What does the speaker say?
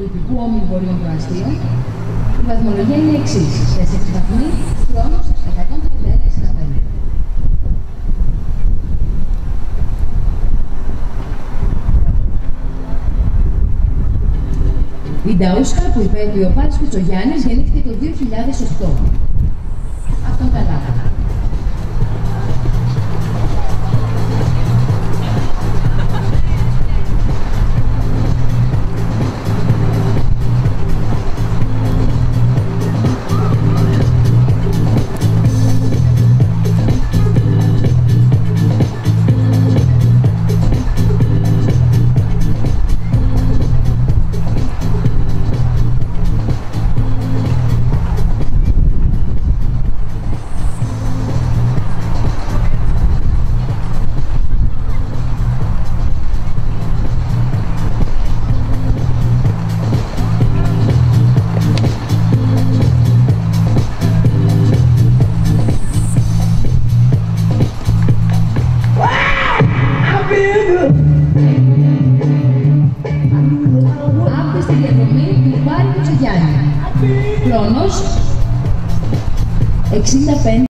του Υπουργού Όμιλου Βορείων Προαστίων, η βαθμολογία είναι η εξής. 4 βαθμοί, χρόνος 131,65. Η Νταούσκα που υπέβη ο Πάλης Κουτσογιάννης γεννήθηκε το 2008. Αυτό κατάλαβα. Άπτεστη διαδρομή του Πάλη Κουτσογιάννη. Χρόνος 65.